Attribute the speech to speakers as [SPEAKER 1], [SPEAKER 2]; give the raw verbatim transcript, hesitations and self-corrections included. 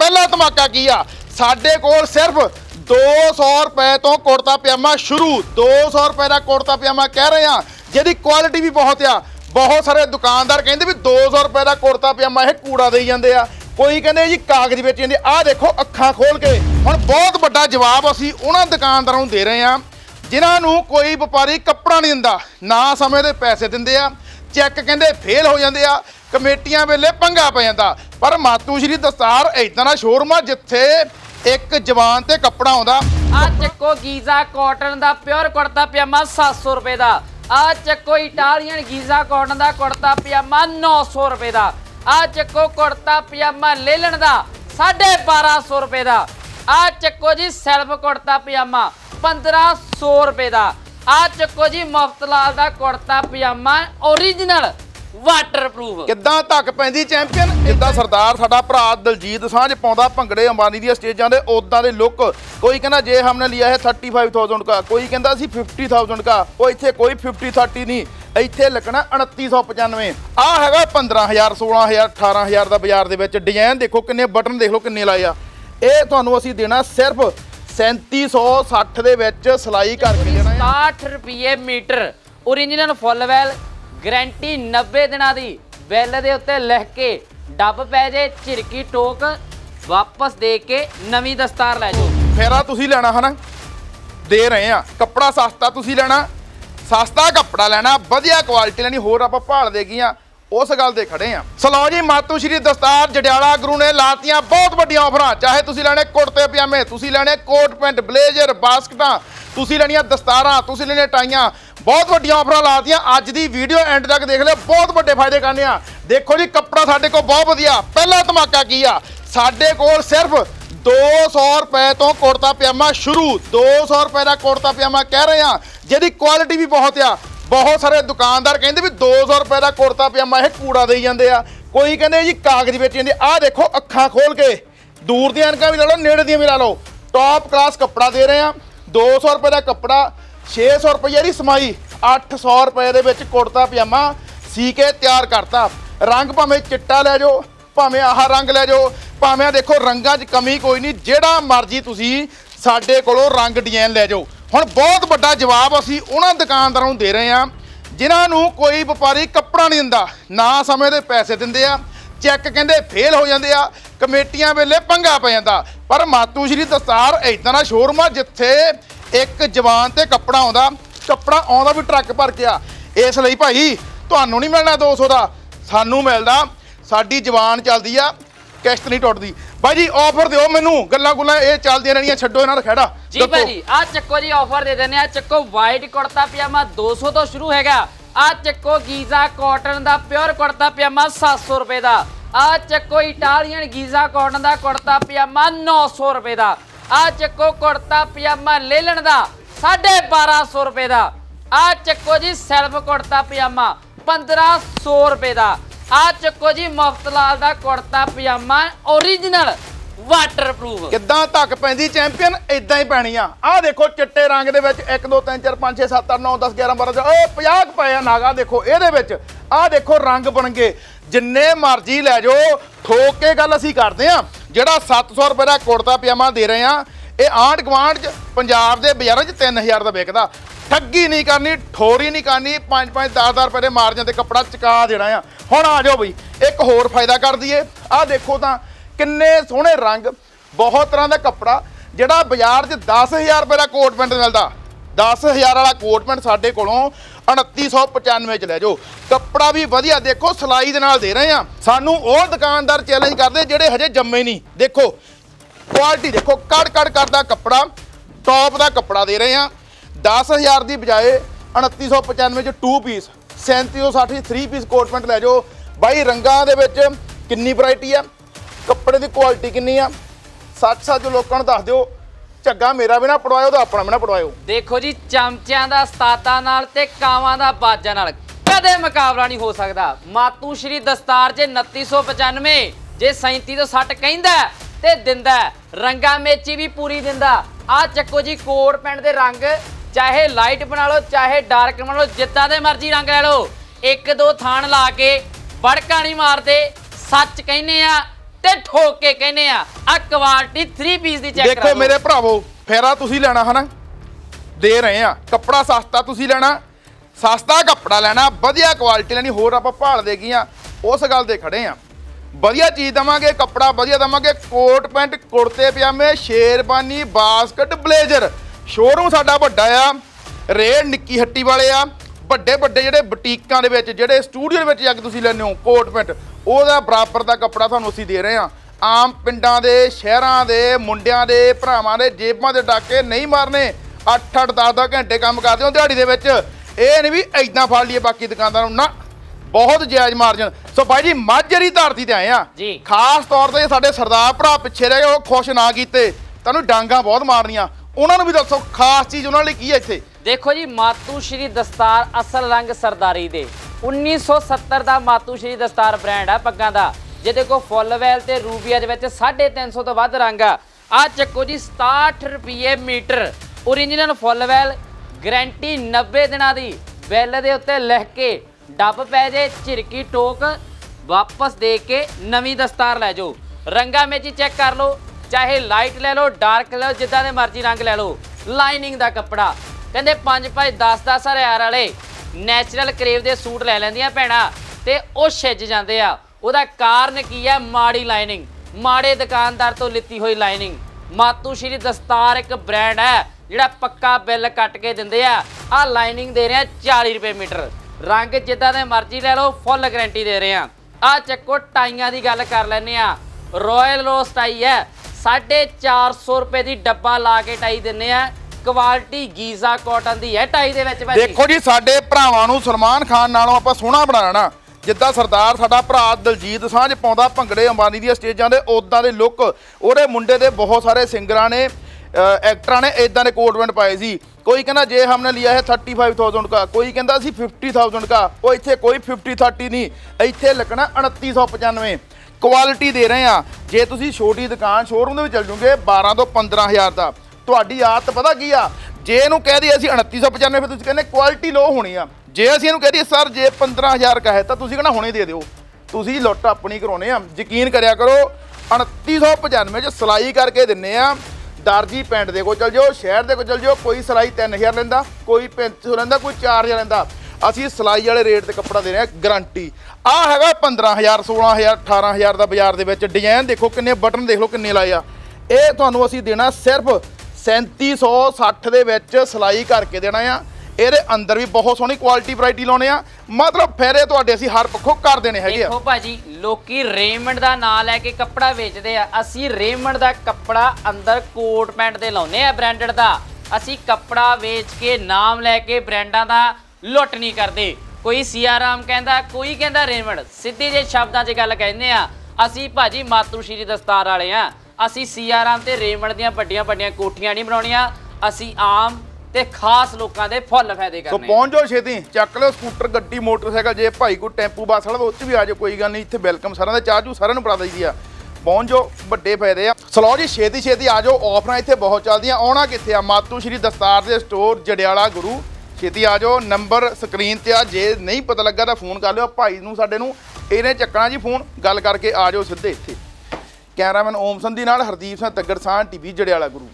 [SPEAKER 1] पहला धमाका की आ साडे कोल सिर्फ दो सौ रुपए तो कुर्ता पजामा शुरू दो सौ रुपए का कुर्ता पजामा कह रहे हैं जिहदी क्वालिटी भी बहुत आ। बहुत सारे दुकानदार कहते भी दो सौ रुपए का कुर्ता पजामा यह कूड़ा दे जाते आ, कोई कहते जी कागज बेच जाते। आ देखो अखां खोल के हुण बहुत बड़ा जवाब असीं उन्हां दुकानदारां नूं दे रहे हैं जिन्हां नूं कोई व्यापारी कपड़ा नहीं दिंदा, ना समय दे पैसे दिंदे आ, चैक कहते फेल हो जाते आ, कमेटियां वेले पंगा पै जांदा। पर मातू श्री दस्तार इदां दा शोरूम आ जिथे एक जवान ते कपड़ा आउंदा।
[SPEAKER 2] आ चक्को गीजा कॉटन दा प्योर कुर्ता पजामा सात सौ रुपए दा। आ चक्को इटालियन गीजा कॉटन दा कुर्ता पजामा नौ सौ रुपए दा। आ चक्को कुर्ता पजामा लेलन दा साढ़े बारह सौ रुपए दा। आ चक्को जी सेल्फ कुर्ता पजामा पंद्रह सौ रुपए दा। आ चक्को जी मुफ्तलाल दा कुर्ता पजामा ओरिजिनल वाटरप्रूफ
[SPEAKER 1] किद्दां धक पैंदी चैंपियन। जिद्दां सरदार साडा भरा दलजीत दोसांझ पाउंदा भंगड़े अंबानी दी स्टेजां दे उदां दे लुक। कोई कहना जे हमने लिया है थर्टी फाइव थाउजेंड का, कोई कहता असी फिफ्टी थाउजेंड का। वो इत्थे कोई फिफ्टी थर्टी नहीं, इत्थे लगना उनती सौ पचानवे। आ हैगा पंद्रह हज़ार सोलह हज़ार अठारह हज़ार का बाजार दे विच। डिजाइन देखो किन्ने बटन देख लो किन्ने लाए आ। ये तुहानूं असीं देना सिर्फ सैंती सौ सठ दे विच सिलाई करके देना है।
[SPEAKER 2] साठ रुपये metre original full well guarantee नब्बे दिनां दी। बिल दे उत्ते लिख के डब पै जे झिरकी टोक वापस दे के नवीं दस्तार लै जाओ।
[SPEAKER 1] फेरा तुसीं लैना है ना, दे रहे हैं कपड़ा सस्ता। तुसीं लैना सस्ता कपड़ा लैना, वधिया क्वालिटी लैनी, होर आपां भाल दे गईआं उस गल ते खड़े आ। सलो जी मातू श्री दस्तार जडियाला गुरु ने लातियां बहुत वड्डियां ऑफरां। चाहे तुसीं लैणे कुर्ते पजामे, तुसीं लैणे कोट पैंट ब्लेजर बास्कटां, तुसीं लैणियां दस्तारां, तुसीं लैणे टाइयां, बहुत वड्डियां ऑफरां लातियां। अज दी वीडियो एंड तक देख लिओ, बहुत वड्डे फायदे करने आ। देखो जी कपड़ा साडे कोल बहुत वधिया। पहला धमाका की आ साडे कोल सिर्फ दो सौ रुपए तो कुर्ता पजामा शुरू दो सौ रुपए का कुर्ता पजामा कह रहे हैं जिहदी क्वालिटी भी बहुत आ। बहुत सारे दुकानदार कहते भी दो सौ रुपए का कुर्ता पजामा यह कूड़ा दे जाते आ, कोई कहते जी कागज बेच जाते। आ देखो अखां खोल के दूर दी ऐनकां भी ला लो, नेड़े दी भी ला लो। टॉप क्लास कपड़ा दे रहे हैं। दो सौ रुपए का कपड़ा, छे सौ रुपये की समाई, अठ सौ रुपए दे विच कुर्ता पजामा सी के तैयार करता। रंग भावें चिट्टा लै जाओ, भावें आह रंग लै जाओ, भावें देखो रंगां च कमी कोई नहीं, जिहड़ा मर्जी तुसीं साडे कोलों रंग डिजाइन लै जाओ। हुण बहुत बड़ा जवाब असीं उन्हां दुकानदारां नूं दे रहे हैं जिन्हां नूं कोई व्यापारी कपड़ा नहीं दिंदा, ना समय दे पैसे दिंदे आ, चैक कहते फेल हो जाते आ, कमेटियां वेले पंगा पै जांदा। पर मातू श्री दस्तार इदां दा शोरूम आ जिथे एक जवान ते कपड़ा आउंदा, कपड़ा आउंदा भी ट्रक भर के आ। इस लई भाई तुहानूं नहीं मिलना दो सौ का, सानूं मिलदा। साडी जवान चलदी आ, किश्त नहीं टुटदी। भाई जी ऑफर दिओ मैनू, गल्लां गुल्लां ये चलदियां रहणियां, छड्डो इन्हां दा खैड़ा
[SPEAKER 2] जी भाई जी। आ चक्को जी ऑफर दे देने आ। चक्को वाइट कुर्ता पजामा दो सौ तो शुरू हैगा। आ चक्को गीजा कॉटन दा प्योर कुर्ता पजामा सात सौ रुपए दा। आ चक्को इटालियन गीजा कॉटन दा कुर्ता पजामा नौ सौ रुपए दा। आ चक्को कुर्ता पजामा लेलन दा साढ़े बारह सौ रुपए दा। आ चक्को जी सेल्फ कुर्ता पजामा पंद्रह सौ रुपए दा। आ चक्को जी मुफ्तलाल दा कुर्ता पजामा ओरिजिनल वाटरप्रूफ।
[SPEAKER 1] किद्दां धक पैंदी चैंपियन, इदां ही पैनी आ। आ देखो चिट्टे रंग दे विच एक दो तीन चार पाँच छे सत्त अठ नौ दस ग्यारह बारह ओ पचास पए आ नागा। देखो इहदे विच आ देखो रंग बनगे, जिन्ने मर्जी लै जाओ। ठोक के गल असीं करदे आ, जिहड़ा सत्त सौ रुपए का कुर्ता पजामा दे रहे हैं ये आंढ गुआंढ च पंजाब के बाजारों च तीन हज़ार का विकदा। ठगी नहीं करनी, ठोरी नहीं करनी, पाँच पाँच दस दस रुपए मार जाते कपड़ा चका देना आ। हुण आ जाओ बई एक होर फायदा कर दईए। आ देखो तां किन्ने सोहणे रंग, बहुत तरह का कपड़ा, जिहड़ा बाजार च दस हज़ार रुपए का कोट पैंट मिलता, दस हज़ार वाला कोट पैंट साडे कोलों उनती सौ पचानवे च लै जाओ। कपड़ा भी वधिया, देखो सिलाई दे नाल दे रहे हैं। सानूं ओह दुकानदार चैलेंज करदे जिहड़े हजे जम्मे नहीं। देखो क्वालिटी देखो, कड़ कड़ करदा कपड़ा, टॉप का कपड़ा दे रहे हैं। दस हज़ार की बजाय उनती सौ पचानवे च टू पीस, सैंती सौ सठ थ्री पीस कोट पैंट लै जाओ। By रंगां they which Kinni variety आ, कपड़े की क्वालिटी किन्नी आ, सच सच लोकां नूं दस दिओ। झग्गा मेरा भी ना पड़वाओ तो अपना भी ना पड़वाओ।
[SPEAKER 2] देखो जी चमचिਆਂ ਦਾ ਸਤਾਤਾਂ ਨਾਲ ਤੇ ਕਾਵਾਂ ਦਾ ਬਾਜਾਂ ਨਾਲ ਕਦੇ ਮੁਕਾਬਲਾ ਨਹੀਂ ਹੋ ਸਕਦਾ। ਮਾਤੂ ਸ਼੍ਰੀ ਦਸਤਾਰ ਜੇ उनतीस सौ पचानवे ਜੇ सैंतीस तो सठ ਕਹਿੰਦਾ ਤੇ ਦਿੰਦਾ। ਰੰਗਾ ਮੇਚੀ ਵੀ ਪੂਰੀ ਦਿੰਦਾ। ਆ ਚੱਕੋ ਜੀ ਕੋਟ ਪੈਂਟ ਦੇ ਰੰਗ, ਚਾਹੇ ਲਾਈਟ ਬਣਾ ਲਓ ਚਾਹੇ ਡਾਰਕ ਬਣਾ ਲਓ, ਜਿੱਦਾਂ ਦੇ ਮਰਜ਼ੀ ਰੰਗ ਲੈ ਲਓ। ਇੱਕ ਦੋ ਥਾਣ ਲਾ ਕੇ ਬੜਕਾ ਨਹੀਂ ਮਾਰਦੇ, ਸੱਚ ਕਹਿੰਦੇ ਆ ਤੇ ਠੋਕ ਕੇ ਕਹਿੰਦੇ ਆ ਆ ਕੁਆਲਿਟੀ ਥ੍ਰੀ ਪੀਸ ਦੀ ਚੈੱਕ
[SPEAKER 1] ਦੇਖੋ ਮੇਰੇ ਭਰਾਵੋ, ਫੇਰਾ ਤੁਸੀਂ ਲੈਣਾ ਹਨਾ, ਦੇ ਰਹੇ ਆ ਕੱਪੜਾ ਸਸਤਾ ਤੁਸੀਂ ਲੈਣਾ, ਸਸਤਾ ਕੱਪੜਾ ਲੈਣਾ, ਵਧੀਆ ਕੁਆਲਿਟੀ ਲੈਣੀ, ਹੋਰ ਆਪਾਂ ਭਾਲ ਦੇ ਗਈਆਂ ਉਸ ਗੱਲ ਤੇ ਖੜੇ ਆ। ਵਧੀਆ ਚੀਜ਼ ਦਵਾਂਗੇ, ਕੱਪੜਾ ਵਧੀਆ ਦਵਾਂਗੇ, ਕੋਟ ਪੈਂਟ ਕੁੜਤੇ ਪਜਾਮੇ ਸ਼ੇਰਬਾਨੀ ਬਾਸਕਟ ਬਲੇਜ਼ਰ। ਸ਼ੋਰੂਮ ਸਾਡਾ ਵੱਡਾ ਆ, ਰੇਡ ਨਿੱਕੀ ਹੱਟੀ ਵਾਲੇ ਆ, ਵੱਡੇ ਵੱਡੇ ਜਿਹੜੇ ਬੁਟੀਕਾਂ ਦੇ ਵਿੱਚ ਜਿਹੜੇ ਸਟੂਡੀਓ ਦੇ ਵਿੱਚ ਜਾ ਕੇ ਤੁਸੀਂ ਲੈਂਦੇ ਹੋ ਕੋਟ ਪੈਂਟ, ਉਹਦਾ ਬਰਾਬਰ ਦਾ ਕੱਪੜਾ ਤੁਹਾਨੂੰ ਅਸੀਂ ਦੇ ਰਹੇ ਆ। ਆਮ ਪਿੰਡਾਂ ਦੇ ਸ਼ਹਿਰਾਂ ਦੇ ਮੁੰਡਿਆਂ ਦੇ ਭਰਾਵਾਂ ਦੇ ਜੇਬਾਂ ਦੇ ਡਾਕੇ ਨਹੀਂ ਮਾਰਨੇ। ਅੱਠ ਅੱਠ ਦਸ ਦਸ ਘੰਟੇ ਕੰਮ ਕਰਦੇ ਹੋ ਦਿਹਾੜੀ ਦੇ ਵਿੱਚ, ਇਹ ਨਹੀਂ ਵੀ ਐਦਾਂ ਫੜ ਲਈਏ ਬਾਕੀ ਦੁਕਾਨਦਾਰਾਂ ਨੂੰ, ਨਾ ਬਹੁਤ ਜਾਇਜ਼ ਮਾਰਜਨ। ਸੋ ਬਾਈ ਜੀ ਮਾਝਰੀ ਧਰਤੀ ਤੇ ਆਏ ਆ
[SPEAKER 2] ਜੀ,
[SPEAKER 1] ਖਾਸ ਤੌਰ ਤੇ ਸਾਡੇ ਸਰਦਾਰ ਭਰਾ ਪਿੱਛੇ ਰਹਿ ਗਏ, ਉਹ ਖੁਸ਼ ਨਾ ਕੀਤੇ, ਤੁਹਾਨੂੰ ਡਾਂਗਾ ਬਹੁਤ ਮਾਰਨੀਆਂ, ਉਹਨਾਂ ਨੂੰ ਵੀ ਦੱਸੋ ਖਾਸ ਚੀਜ਼ ਉਹਨਾਂ ਲਈ ਕੀ ਹੈ ਇੱਥੇ।
[SPEAKER 2] ਦੇਖੋ ਜੀ ਮਾਤੂ ਸ਼੍ਰੀ ਦਸਤਾਰ ਅਸਲ ਰੰਗ ਸਰਦਾਰੀ ਦੇ ਉੱਨੀ ਸੌ ਸੱਤਰ ਦਾ ਮਾਤੂ ਸ਼੍ਰੀ ਦਸਤਾਰ ਬ੍ਰਾਂਡ ਆ ਪੱਗਾਂ ਦਾ, ਜਿਹਦੇ ਕੋਲ ਫੁੱਲਵੈਲ ਤੇ ਰੂਬੀਆ ਦੇ ਵਿੱਚ ਸਾਢੇ ਤਿੰਨ ਸੌ ਤੋਂ ਵੱਧ ਰੰਗ ਆ। ਆ ਚੱਕੋ ਜੀ ਸਤਾਹਠ ਰੁਪਏ ਮੀਟਰ ਓਰੀਜਨਲ ਫੁੱਲਵੈਲ, ਗਰੰਟੀ ਨੱਬੇ ਦਿਨਾਂ ਦੀ, ਬਿੱਲ ਦੇ ਉੱਤੇ ਲਿਖ ਕੇ ਡੱਬ ਪੈ ਜੇ ਝਿਰਕੀ ਟੋਕ ਵਾਪਸ ਦੇ ਕੇ ਨਵੀਂ ਦਸਤਾਰ ਲੈ ਜਾਓ। ਰੰਗਾਂ ਵਿੱਚ ਹੀ ਚੈੱਕ ਕਰ ਲਓ, ਚਾਹੇ ਲਾਈਟ ਲੈ ਲਓ ਡਾਰਕ ਲੈ ਲਓ, ਜਿੱਦਾਂ ਦੇ ਮਰਜ਼ੀ ਰੰਗ ਲੈ ਲਓ। ਲਾਈਨਿੰਗ ਦਾ ਕੱਪੜਾ ਕਹਿੰਦੇ ਪੰਜ ਪੰਜ ਦਸ ਦਸ ਹਜ਼ਾਰ ਵਾਲੇ ਨੈਚੁਰਲ ਕਰੇਵ ਦੇ ਸੂਟ ਲੈ ਲੈਂਦੀਆਂ ਭੈਣਾਂ ਤੇ ਉਹ ਛਿੱਜ ਜਾਂਦੇ ਆ। ਉਹਦਾ ਕਾਰਨ ਕੀ ਹੈ? ਮਾੜੀ ਲਾਈਨਿੰਗ, ਮਾੜੇ ਦੁਕਾਨਦਾਰ ਤੋਂ ਲਿੱਤੀ ਹੋਈ ਲਾਈਨਿੰਗ। ਮਾਤੂ ਸ਼੍ਰੀ ਦਸਤਾਰ ਇੱਕ ਬ੍ਰਾਂਡ ਹੈ ਜਿਹੜਾ ਪੱਕਾ ਬਿੱਲ ਕੱਟ ਕੇ ਦਿੰਦੇ ਆ। ਆ ਲਾਈਨਿੰਗ ਦੇ ਰਹੇ ਆ ਚਾਲੀ ਰੁਪਏ ਮੀਟਰ, ਰੰਗ ਜਿੱਦਾਂ ਦੇ ਮਰਜ਼ੀ ਲੈ ਲਓ, ਫੁੱਲ ਗਰੰਟੀ ਦੇ ਰਹੇ ਆ। ਆ ਚੱਕੋ ਟਾਈਆਂ ਦੀ ਗੱਲ ਕਰ ਲੈਂਦੇ ਆ, ਰਾਇਲ ਰੋਸ ਟਾਈ ਹੈ, ਸਾਢੇ ਚਾਰ ਸੌ ਰੁਪਏ ਦੀ ਡੱਬਾ ਲਾ ਕੇ ਟਾਈ ਦਿੰਦੇ ਆ। ਕੁਆਲਿਟੀ ਗੀਜ਼ਾ ਕਾਟਨ ਦੀ ਹੈ ਟਾਈ ਦੇ ਵਿੱਚ ਭਾਜੀ।
[SPEAKER 1] ਦੇਖੋ ਜੀ ਸਾਡੇ ਭਰਾਵਾਂ ਨੂੰ ਸਲਮਾਨ ਖਾਨ ਨਾਲੋਂ ਆਪਾਂ ਸੋਹਣਾ ਬਣਾਉਣਾ, ਜਿੱਦਾਂ ਸਰਦਾਰ ਸਾਡਾ ਭਰਾ ਦਲਜੀਤ ਸਾਂਝ ਪਾਉਂਦਾ ਭੰਗੜੇ ਅੰਬਾਨੀ ਦੀਆਂ ਸਟੇਜਾਂ ਦੇ, ਉਦਾਂ ਦੇ ਲੁੱਕ ਉਹਦੇ ਮੁੰਡੇ ਦੇ ਬਹੁਤ ਸਾਰੇ ਸਿੰਗਰਾਂ ਨੇ एक्टरा ने इदा के कोट पैंट पाए सी। कोई कहना जे हमने लिया है थर्टी फाइव थाउजेंड का, कोई कहता सी फिफ्टी थाउजेंड का। वो इतने कोई फिफ्टी थर्टी नहीं, इतने लगना उनती सौ पचानवे। क्वालिटी दे रहे हैं। जे तुसी छोटी दुकान शोरूम में चल जूगे बारह तो पंद्रह हज़ार का, तुहाडी आदत पता की आ, जे इहनूं कह दी असीं उनती सौ पचानवे, फिर तुसीं कहने क्वालिटी लो होनी आ। जे असीं इहनूं कह दी सर जे पंद्रह हज़ार का है तो तुसीं कहना हुणे दे दिओ, तुसीं लुੱਟ अपनी कराउने आ। यकीन करिया करो उनती सौ पचानवे च सिलाई करके दिन्ने आ। दर्जी पेंट दे को चल जाओ, शहर दे को चल जाओ, कोई सिलाई तीन हज़ार लैंदा, कोई पैंती सौ लैंदा, कोई चार हज़ार लैंदा। असीं सिलाई वाले रेट ते कपड़ा दे रहे हैं गारंटी। आ हैगा पंद्रह हज़ार सोलह हज़ार अठारह हज़ार का बाजार दे विच। डिजाइन देखो किन्ने, बटन देख लो किन्ने लाए आ। ये तुहानूं असीं देना सिर्फ सैंती सौ सठ दे विच सिलाई करके देना आ। ਇਹਦੇ ਅੰਦਰ ਵੀ ਬਹੁਤ ਸੋਹਣੀ ਕੁਆਲਿਟੀ ਵੈਰਾਈਟੀ ਲਾਉਣੇ ਆ, ਮਤਲਬ ਫੇਰੇ ਤੁਹਾਡੇ ਅਸੀਂ ਹਰ ਪੱਖੋਂ ਕਰ ਦੇਣੇ ਹੈਗੇ ਆ।
[SPEAKER 2] ਦੇਖੋ ਭਾਜੀ ਲੋਕੀ ਰੇਮੰਡ ਦਾ ਨਾਂ ਲੈ ਕੇ ਕੱਪੜਾ ਵੇਚਦੇ ਆ, ਅਸੀਂ ਰੇਮੰਡ ਦਾ ਕੱਪੜਾ ਅੰਦਰ ਕੋਟ ਪੈਂਟ ਦੇ ਲਾਉਨੇ ਆ ਬ੍ਰਾਂਡਡ ਦਾ। ਅਸੀਂ ਕੱਪੜਾ ਵੇਚ ਕੇ ਨਾਮ ਲੈ ਕੇ ਬ੍ਰਾਂਡਾਂ ਦਾ ਲੁੱਟ ਨਹੀਂ ਕਰਦੇ। ਕੋਈ ਸਿਆਰਾਮ ਕਹਿੰਦਾ, ਕੋਈ ਕਹਿੰਦਾ ਰੇਮੰਡ, ਸਿੱਧੇ ਜਿਹੇ ਸ਼ਬਦਾਂ 'ਚ ਗੱਲ ਕਹਿੰਦੇ ਆ। ਅਸੀਂ ਭਾਜੀ ਮਾਤੂ ਸ਼੍ਰੀ ਦਸਤਾਰ ਵਾਲੇ ਆ। ਅਸੀਂ ਸਿਆਰਾਮ ਤੇ ਰੇਮੰਡ ਦੀਆਂ ਵੱਡੀਆਂ ਵੱਡੀਆਂ ਕੋਠੀਆਂ ਨਹੀਂ ਬਣਾਉਣੀਆਂ, ਅਸੀਂ ਆਮ ਤੇ ਖਾਸ ਲੋਕਾਂ ਦੇ ਫੁੱਲ ਫਾਇਦੇ ਕਰਨੇ।
[SPEAKER 1] ਸੋ ਪਹੁੰਚ ਜਾਓ ਛੇਤੀ, ਚੱਕ ਲਿਓ ਸਕੂਟਰ ਗੱਡੀ ਮੋਟਰਸਾਈਕਲ, ਜੇ ਭਾਈ ਕੋਈ ਟੈਂਪੂ ਬੱਸ ਵਾਲਾ ਉਹ 'ਚ ਵੀ ਆ ਜਾਓ, ਕੋਈ ਗੱਲ ਨਹੀਂ। ਇੱਥੇ ਵੈਲਕਮ ਸਾਰਿਆਂ ਦਾ, ਚਾਹ ਚੂ ਸਾਰਿਆਂ ਨੂੰ ਬਣਾ ਦਈਦੀ ਆ। ਪਹੁੰਚ ਜਾਓ, ਵੱਡੇ ਫਾਇਦੇ ਆ। ਸਲੋ ਜੀ ਛੇਤੀ ਛੇਤੀ ਆ ਜਾਓ, ਆਫਰਾਂ ਇੱਥੇ ਬਹੁਤ ਚੱਲਦੀਆਂ। ਆਉਣਾ ਕਿੱਥੇ ਆ? ਮਾਤੂ ਸ਼੍ਰੀ ਦਸਤਾਰ ਦੇ ਸਟੋਰ ਜੜਿਆਲਾ ਗੁਰੂ। ਛੇਤੀ ਆ ਜਾਓ, ਨੰਬਰ ਸਕਰੀਨ ਤੇ ਆ। ਜੇ ਨਹੀਂ ਪਤਾ ਲੱਗਾ ਤਾਂ ਫੋਨ ਕਰ ਲਿਓ ਭਾਈ ਨੂੰ, ਸਾਡੇ ਨੂੰ ਇਹਨੇ ਚੱਕਣਾ ਜੀ ਫੋਨ, ਗੱਲ ਕਰਕੇ ਆ ਜਾਓ ਸਿੱਧੇ ਇੱਥੇ। ਕੈਮਰਾਮੈਨ ਓਮ ਸੰਧੀ ਨਾਲ ਹਰਦੀਪ ਸਿੰਘ ਤੱਗੜ ਸਾਹ ਟੀਵੀ ਜੜਿਆਲਾ ਗੁਰੂ।